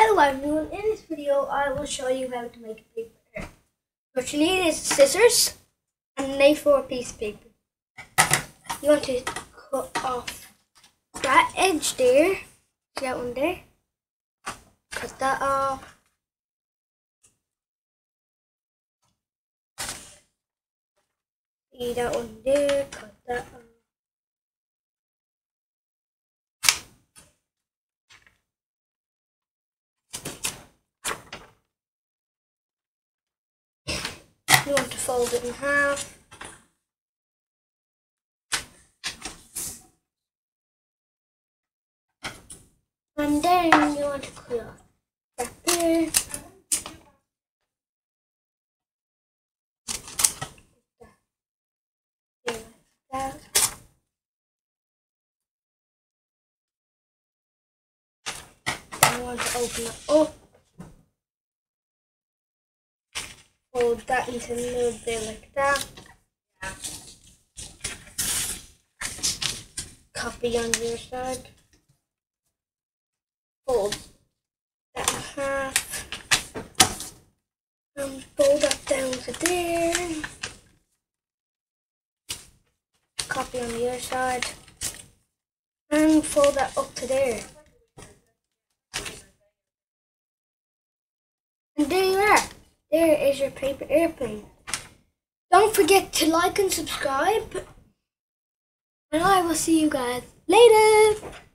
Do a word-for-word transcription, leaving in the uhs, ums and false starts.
Hello everyone, in this video I will show you how to make a paper airplane. What you need is scissors and an A four piece of paper. You want to cut off that edge there, see that one there? Cut that off. See that one there, cut that off. You want to fold it in half. And then you want to cut off that there. There like that. Then you want to open it up. Fold that into a little bit like that. Copy on your side. Fold that in half. And fold that down to there. Copy on the other side. And fold that up to there. And there you are. There is your paper airplane. Don't forget to like and subscribe. And I will see you guys later.